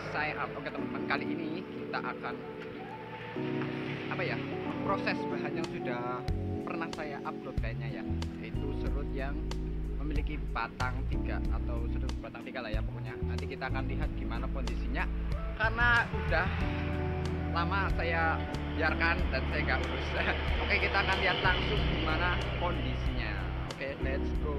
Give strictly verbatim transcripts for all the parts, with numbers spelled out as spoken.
saya up. Oke teman-teman, kali ini kita akan apa ya, proses bahan yang sudah pernah saya upload kayaknya ya, yaitu serut yang memiliki batang tiga atau serut batang tiga lah ya pokoknya. Nanti kita akan lihat gimana kondisinya, karena udah lama saya biarkan dan saya nggak urus. Oke, kita akan lihat langsung gimana kondisinya. Oke, let's go.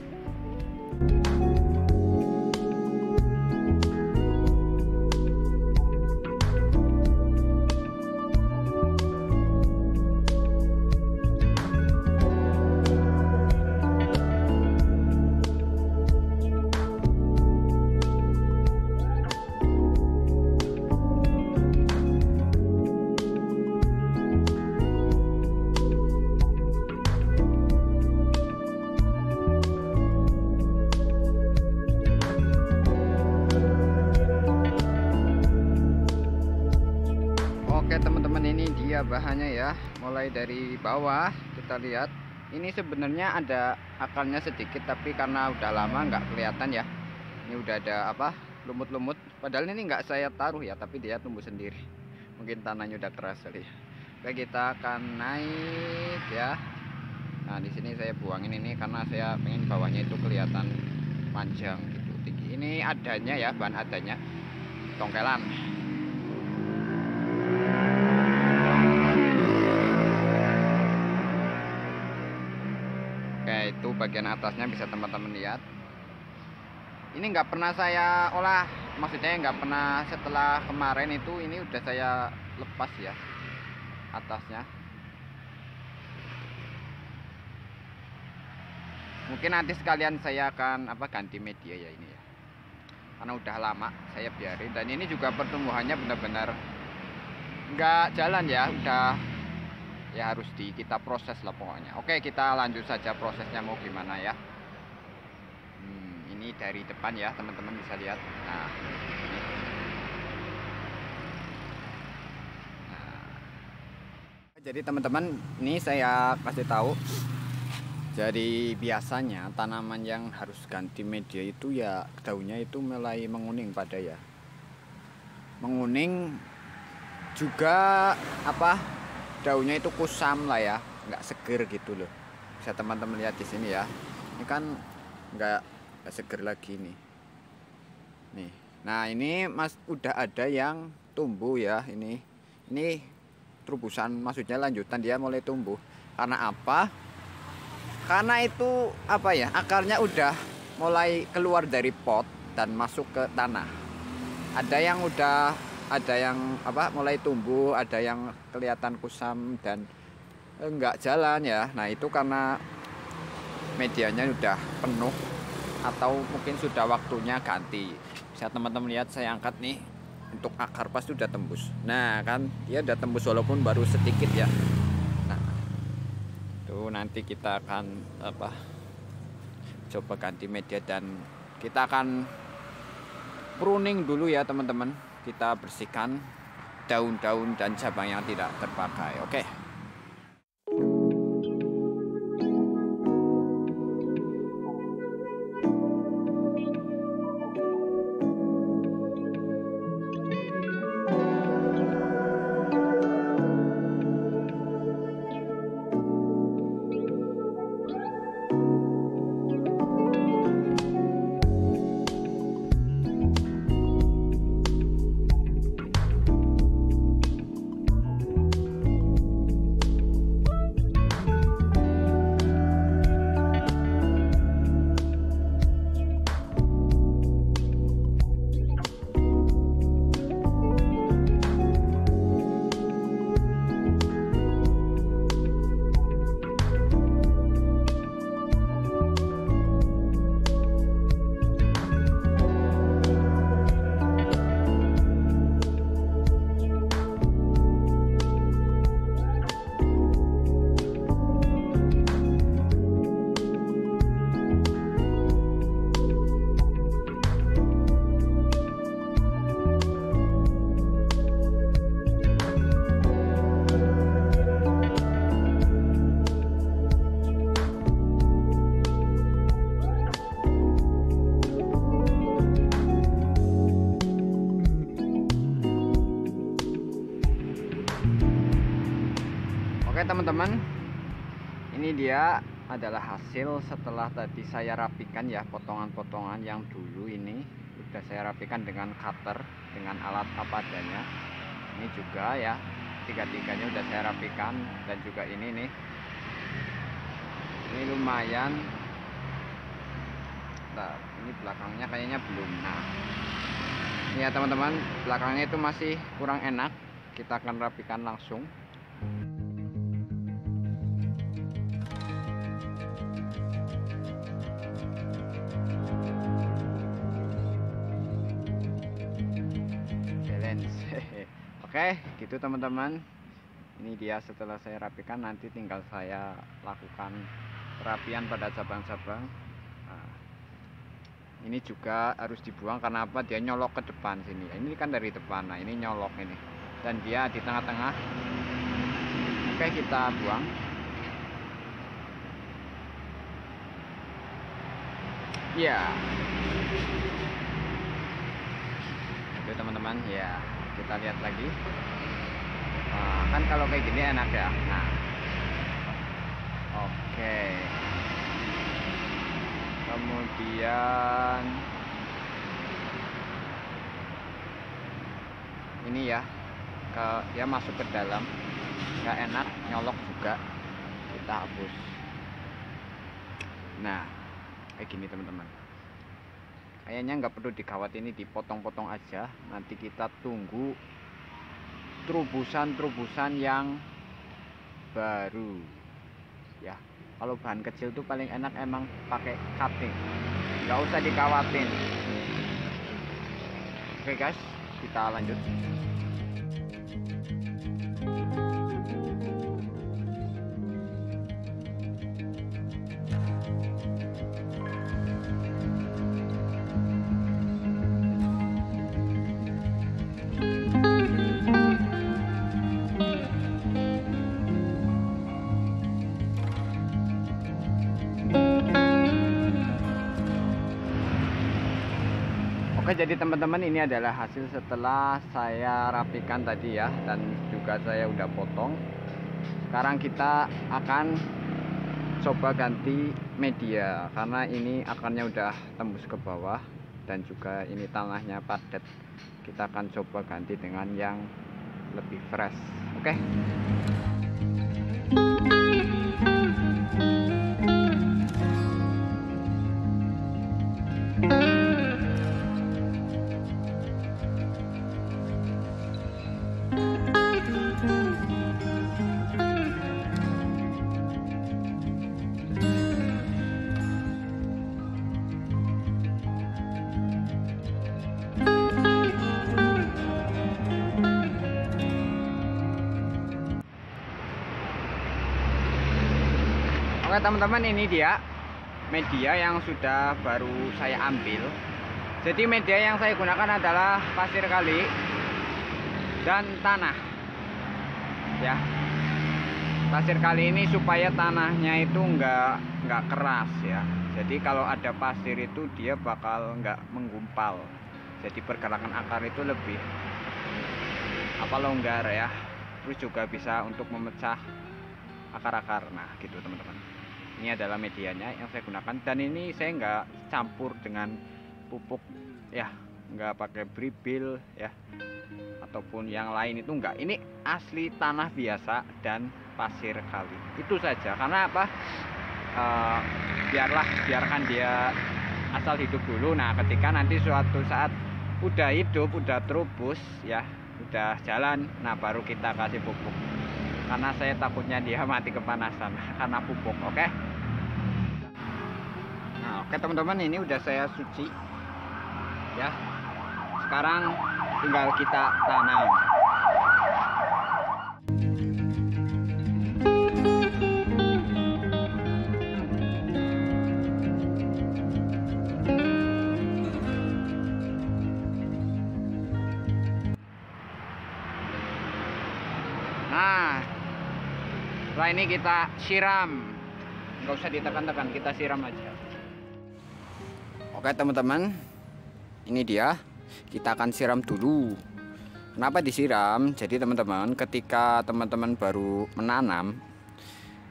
Oke teman-teman, ini dia bahannya ya. Mulai dari bawah kita lihat, ini sebenarnya ada akarnya sedikit, tapi karena udah lama nggak kelihatan ya. Ini udah ada apa, lumut-lumut. Padahal ini nggak saya taruh ya, tapi dia tumbuh sendiri. Mungkin tanahnya udah keras kali ya. Oke, kita akan naik ya. Nah di sini saya buangin ini karena saya pengen bawahnya itu kelihatan panjang gitu, tinggi. Ini adanya ya, bahan adanya tongkelan. Oke, itu bagian atasnya bisa teman-teman lihat. Ini nggak pernah saya olah, maksudnya nggak pernah. Setelah kemarin itu ini udah saya lepas ya atasnya. Mungkin nanti sekalian saya akan apa, ganti media ya ini ya, karena udah lama saya biarin. Dan ini juga pertumbuhannya benar-benar nggak jalan ya, udah ya harus di kita proses lah pokoknya. Oke, kita lanjut saja prosesnya mau gimana ya. hmm, ini dari depan ya teman-teman bisa lihat. Nah, ini. Nah, jadi teman-teman ini saya kasih tahu, jadi biasanya tanaman yang harus ganti media itu ya daunnya itu mulai menguning pada ya, menguning juga apa, daunnya itu kusam lah ya, nggak seger gitu loh. Bisa teman-teman lihat di sini ya, ini kan nggak, nggak seger lagi nih. Nih, nah ini mas udah ada yang tumbuh ya, ini ini terubusan, maksudnya lanjutan dia mulai tumbuh. Karena apa? Karena itu apa ya, akarnya udah mulai keluar dari pot dan masuk ke tanah. Ada yang udah, ada yang apa, mulai tumbuh, ada yang kelihatan kusam dan enggak jalan ya. Nah itu karena medianya udah penuh atau mungkin sudah waktunya ganti. Bisa teman-teman lihat, saya angkat nih, untuk akar pas sudah tembus. Nah kan dia udah tembus walaupun baru sedikit ya. Nah itu nanti kita akan apa, coba ganti media dan kita akan pruning dulu ya teman-teman. Kita bersihkan daun-daun dan cabang yang tidak terpakai. Oke. Oke teman-teman, ini dia adalah hasil setelah tadi saya rapikan ya, potongan-potongan yang dulu ini udah saya rapikan dengan cutter, dengan alat apa adanya. Ini juga ya, tiga-tiganya udah saya rapikan. Dan juga ini nih, ini lumayan. Nah, ini belakangnya kayaknya belum. Nah, ini ya teman-teman, belakangnya itu masih kurang enak. Kita akan rapikan langsung. Oke, gitu teman-teman. Ini dia setelah saya rapikan, nanti tinggal saya lakukan perapian pada cabang-cabang. Nah, ini juga harus dibuang karena apa? Dia nyolok ke depan sini. Ini kan dari depan. Nah, ini nyolok ini. Dan dia di tengah-tengah. Oke, kita buang. Ya. Oke teman-teman, ya. Kita lihat lagi. Nah, kan kalau kayak gini enak ya. Nah, oke. Kemudian ini ya, ke dia masuk ke dalam, nggak enak, nyolok juga. Kita hapus. Nah, kayak gini teman-teman. Kayaknya nggak perlu dikawat, ini dipotong-potong aja. Nanti kita tunggu terubusan-terubusan yang baru ya. Kalau bahan kecil tuh paling enak emang pakai cutting, nggak usah dikawatin. Oke guys, kita lanjut. Oke, jadi teman-teman, ini adalah hasil setelah saya rapikan tadi ya, dan juga saya udah potong. Sekarang kita akan coba ganti media karena ini akarnya udah tembus ke bawah dan juga ini tanahnya padat. Kita akan coba ganti dengan yang lebih fresh. Oke. Oke teman-teman, ini dia media yang sudah baru saya ambil. Jadi media yang saya gunakan adalah pasir kali dan tanah ya. Pasir kali ini supaya tanahnya itu enggak enggak keras ya. Jadi kalau ada pasir itu dia bakal enggak menggumpal. Jadi pergerakan akar itu lebih apa longgar ya. Terus juga bisa untuk memecah akar-akar. Nah gitu teman-teman, ini adalah medianya yang saya gunakan. Dan ini saya nggak campur dengan pupuk ya, nggak pakai bribil ya ataupun yang lain, itu enggak. Ini asli tanah biasa dan pasir kali, itu saja. Karena apa? E, biarlah biarkan dia asal hidup dulu. Nah ketika nanti suatu saat udah hidup, udah terubus ya, udah jalan, nah baru kita kasih pupuk. Karena saya takutnya dia mati kepanasan karena pupuk. Oke. Nah, oke teman-teman, ini udah saya suci ya. Sekarang tinggal kita tanam. Nah, setelah ini kita siram, nggak usah ditekan-tekan, kita siram aja. Oke teman-teman, ini dia, kita akan siram dulu. Kenapa disiram? Jadi teman-teman, ketika teman-teman baru menanam,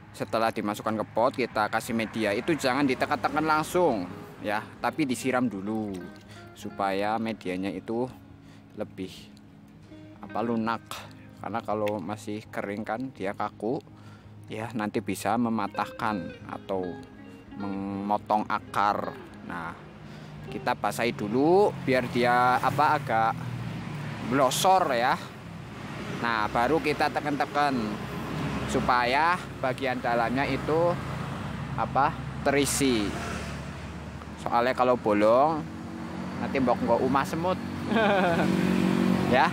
setelah dimasukkan ke pot kita kasih media itu jangan ditekan-tekan langsung ya, tapi disiram dulu supaya medianya itu lebih apa lunak, karena kalau masih kering kan dia kaku ya, nanti bisa mematahkan atau memotong akar. Nah kita basahi dulu biar dia apa agak blosor ya. Nah baru kita tekan-tekan supaya bagian dalamnya itu apa terisi, soalnya kalau bolong nanti mbok nggak umah semut. Ya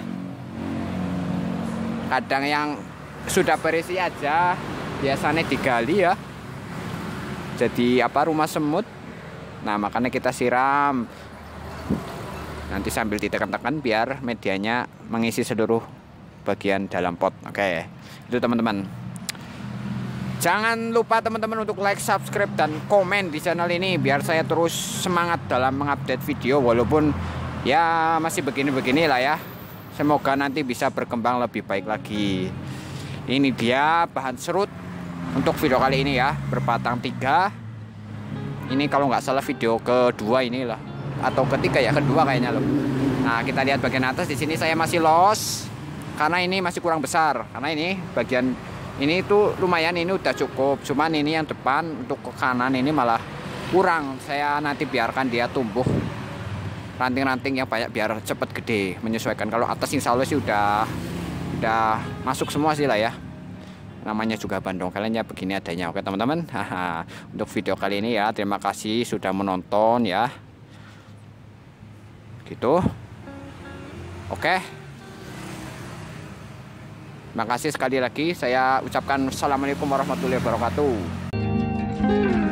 kadang yang sudah berisi aja biasanya digali ya, jadi apa rumah semut. Nah makanya kita siram nanti sambil ditekan-tekan biar medianya mengisi seluruh bagian dalam pot. Oke itu teman-teman. Jangan lupa teman-teman untuk like, subscribe, dan komen di channel ini biar saya terus semangat dalam mengupdate video, walaupun ya masih begini-begini lah ya. Semoga nanti bisa berkembang lebih baik lagi. Ini dia bahan serut untuk video kali ini ya, berbatang tiga. Ini kalau nggak salah video kedua inilah, atau ketiga ya, kedua kayaknya loh. Nah kita lihat bagian atas di sini saya masih los karena ini masih kurang besar, karena ini bagian ini tuh lumayan, ini udah cukup, cuman ini yang depan untuk ke kanan ini malah kurang. Saya nanti biarkan dia tumbuh ranting-ranting yang banyak biar cepet gede, menyesuaikan. Kalau atas insya Allah sih udah udah masuk semua sih lah ya, namanya juga Bandung kalian ya, begini adanya. Oke teman-teman, untuk video kali ini ya terima kasih sudah menonton ya gitu. Oke, terima kasih sekali lagi. Saya ucapkan assalamualaikum warahmatullahi wabarakatuh.